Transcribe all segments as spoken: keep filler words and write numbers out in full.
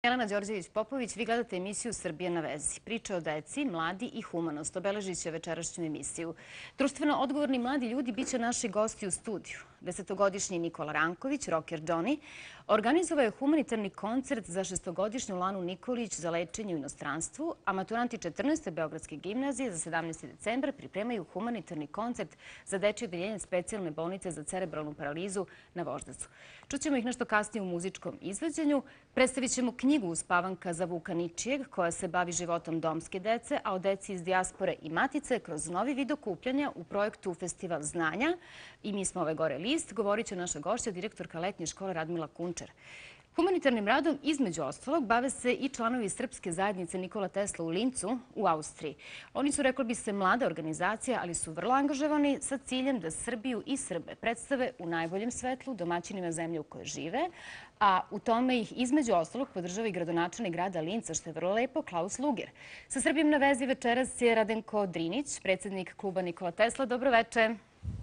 Jelena Đorđević-Popović, vi gledate emisiju Srbija na vezi. Priča o deci, mladi i humanost obeležit će večerašnju emisiju. Društveno odgovorni mladi ljudi biće naši gosti u studiju. Desetogodišnji Nikola Ranković, rocker Johnny, organizovao je humanitarni koncert za šestogodišnju Lanu Nikolić za lečenje u inostranstvu, a maturanti četrnaeste Beogradske gimnazije za sedamnaesti decembar pripremaju humanitarni koncert za dečje odeljenje specijalne bolnice za cerebralnu paralizu na Voždovcu. Čućemo ih nešto kasnije u muzičkom izvođenju. Predstavit ćemo knjigu Uspavanka za Vuka Ničijeg, koja se bavi životom domske dece, a o deci iz dijaspore i matice kroz novi vid okupljanja u projektu Festival znanja. I mi smo ove gore list. Govorit će naša gošća, direktorka letnje škole Radmila Kunčar. Humanitarnim radom, između ostalog, bave se i članovi srpske zajednice Nikola Tesla u Lincu u Austriji. Oni su, reklo bi se, mlada organizacija, ali su vrlo angažovani sa ciljem da Srbiju i Srbe predstave u najboljem svetlu domaćinima zemlje u kojoj žive, a u tome ih između ostalog podržava i gradonačelnik grada Linca, što je vrlo lepo, Klaus Luger. Sa Srbijom na vezi večeras je Radenko Drinić, predsjednik kluba Nikola Tesla. Dobro večer.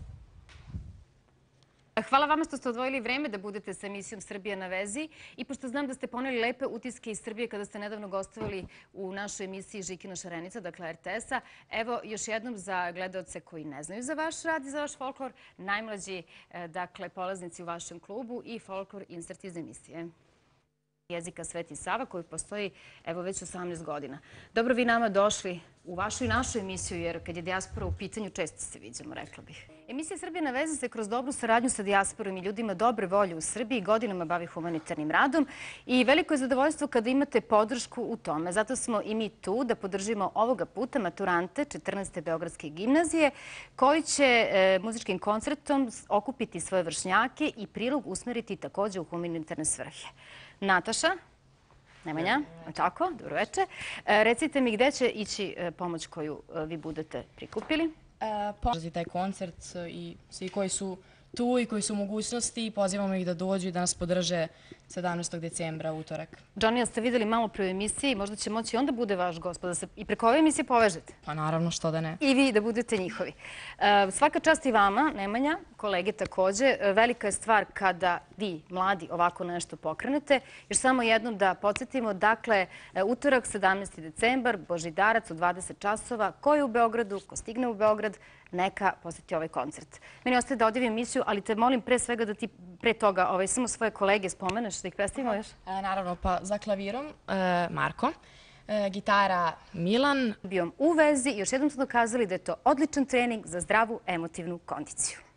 Hvala vama što ste odvojili vreme da budete sa emisijom Srbija na vezi i pošto znam da ste poneli lepe utiske iz Srbije kada ste nedavno gostovali u našoj emisiji Žikina šarenica, dakle R T S-a. Evo, još jednom za gledaoce koji ne znaju za vaš rad i za vaš folklor, najmlađi, dakle, polaznici u vašem klubu i folklor insert iz emisije Jezika Sveti Sava, koji postoji, evo, već osamnaest godina. Dobro vi nama došli u vašu i našu emisiju, jer kad je dijaspora u pitanju, često se viđamo, rekla bih. Emisija Srbija na vezi se kroz dobru saradnju sa dijasporom i ljudima dobre volje u Srbiji godinama bavi humanitarnim radom i veliko je zadovoljstvo kada imate podršku u tome. Zato smo i mi tu da podržimo ovoga puta maturante četrnaeste Beogradske gimnazije, koji će muzičkim koncertom okupiti svoje vršnjake i prilog usmeriti također u humanitarne svrhe. Nataša, Nemanja, tako, dobro večer. Recite mi gde će ići pomoć koju vi budete prikupili? Podržati taj koncert i svi koji su tu i koji su u mogućnosti, pozivamo ih da dođu i da nas podrže sedamnaestog decembra, utorak. Johnny, ste videli malo pre u emisiji, možda će moći onda bude vaš gost, da se i preko ove emisije povežete. Pa naravno, što da ne. I vi da budete njihovi. Svaka čast i vama, Nemanja, kolege također. Velika je stvar kada vi, mladi, ovako nešto pokrenete. Još samo jednom da podsjetimo, dakle, utorak, sedamnaesti decembar, Božidarac u dvadeset časova. Ko je u Beogradu, ko stigne u Beograd, neka posjeti ovaj koncert. Meni ostaje da odjavim emisiju, ali te molim pre svega da ti pre toga samo svoje kolege spomeneš, da ih predstavimo još. Naravno, pa za klavirom Marko, gitara Milan. Bio u vezi i još jednom smo dokazali da je to odličan trening za zdravu emotivnu kondiciju.